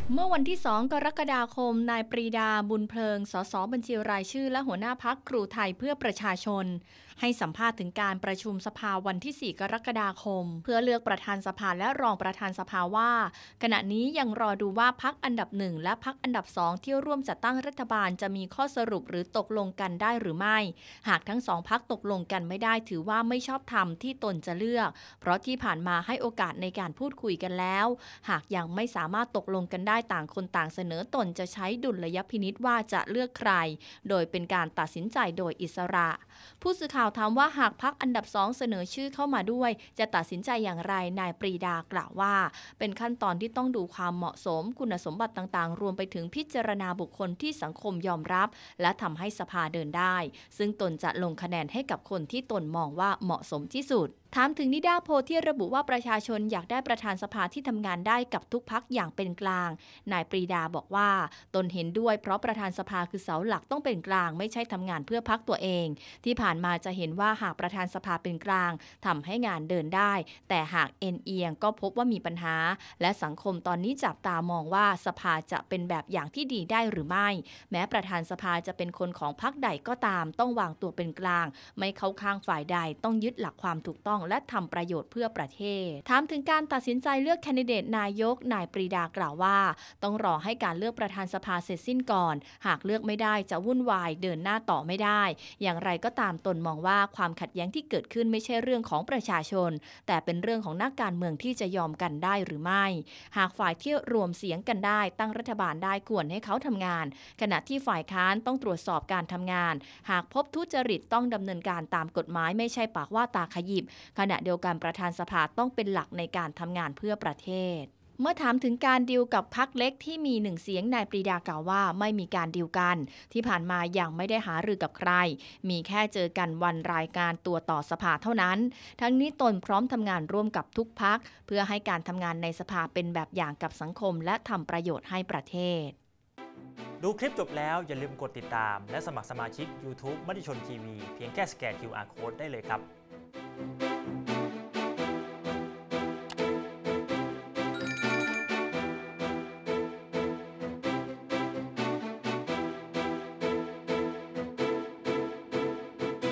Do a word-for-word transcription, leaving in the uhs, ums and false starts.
เมื่อวันที่สองกรกฎาคมนายปรีดาบุญเพลิงสสบัญชีรายชื่อและหัวหน้าพรรคครูไทยเพื่อประชาชนให้สัมภาษณ์ถึงการประชุมสภาวันที่สี่กรกฎาคมเพื่อเลือกประธานสภาและรองประธานสภาว่าขณะนี้ยังรอดูว่าพรรคอันดับหนึ่งและพรรคอันดับสองที่ร่วมจัดตั้งรัฐบาลจะมีข้อสรุปหรือตกลงกันได้หรือไม่หากทั้งสองพรรคตกลงกันไม่ได้ถือว่าไม่ชอบธรรมที่ตนจะเลือกเพราะที่ผ่านมาให้โอกาสในการพูดคุยกันแล้วหากยังไม่สามารถตกลงกันได้ต่างคนต่างเสนอตนจะใช้ดุลยพินิจว่าจะเลือกใครโดยเป็นการตัดสินใจโดยอิสระผู้สื่อข่าวถามว่าหากพรรคอันดับสองเสนอชื่อเข้ามาด้วยจะตัดสินใจอย่างไรนายปรีดากล่าวว่าเป็นขั้นตอนที่ต้องดูความเหมาะสมคุณสมบัติต่างๆรวมไปถึงพิจารณาบุคคลที่สังคมยอมรับและทำให้สภาเดินได้ซึ่งตนจะลงคะแนนให้กับคนที่ตนมองว่าเหมาะสมที่สุดถามถึงนิดาโพที่ระบุว่าประชาชนอยากได้ประธานสภาที่ทำงานได้กับทุกพรรคอย่างเป็นกลางนายปรีดาบอกว่าตนเห็นด้วยเพราะประธานสภาคือเสาหลักต้องเป็นกลางไม่ใช่ทำงานเพื่อพรรคตัวเองที่ผ่านมาจะเห็นว่าหากประธานสภาเป็นกลางทำให้งานเดินได้แต่หากเอ็นเอียงก็พบว่ามีปัญหาและสังคมตอนนี้จับตามองว่าสภาจะเป็นแบบอย่างที่ดีได้หรือไม่แม้ประธานสภาจะเป็นคนของพรรคใดก็ตามต้องวางตัวเป็นกลางไม่เข้าข้างฝ่ายใดต้องยึดหลักความถูกต้องและทำประโยชน์เพื่อประเทศถามถึงการตัดสินใจเลือกแคนดิเดตนายกนายปรีดากล่าวว่าต้องรอให้การเลือกประธานสภาเสร็จสิ้นก่อนหากเลือกไม่ได้จะวุ่นวายเดินหน้าต่อไม่ได้อย่างไรก็ตามตนมองว่าความขัดแย้งที่เกิดขึ้นไม่ใช่เรื่องของประชาชนแต่เป็นเรื่องของนักการเมืองที่จะยอมกันได้หรือไม่หากฝ่ายที่รวมเสียงกันได้ตั้งรัฐบาลได้ควรให้เขาทำงานขณะที่ฝ่ายค้านต้องตรวจสอบการทำงานหากพบทุจริตต้องดำเนินการตามกฎหมายไม่ใช่ปากว่าตาขยิบขณะเดียวกันประธานสภาต้องเป็นหลักในการทำงานเพื่อประเทศเมื่อถามถึงการดีลกับพรรคเล็กที่มีหนึ่งเสียงนายปรีดากล่าวว่าไม่มีการดีลกันที่ผ่านมายังไม่ได้หารือกับใครมีแค่เจอกันวันรายการตัวต่อสภาเท่านั้นทั้งนี้ตนพร้อมทำงานร่วมกับทุกพรรคเพื่อให้การทำงานในสภาเป็นแบบอย่างกับสังคมและทำประโยชน์ให้ประเทศดูคลิปจบแล้วอย่าลืมกดติดตามและสมัครสมาชิก ยูทูบ มติชนทีวีเพียงแค่สแกน คิว อาร์ Code ได้เลยครับ